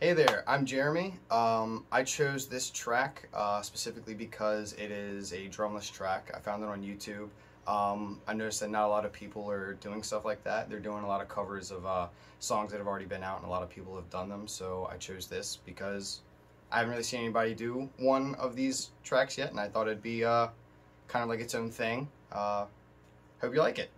Hey there, I'm Jeremy. I chose this track specifically because it is a drumless track. I found it on YouTube. I noticed that not a lot of people are doing stuff like that. They're doing a lot of covers of songs that have already been out, and a lot of people have done them. So I chose this because I haven't really seen anybody do one of these tracks yet, and I thought it'd be kind of like its own thing. Hope you like it.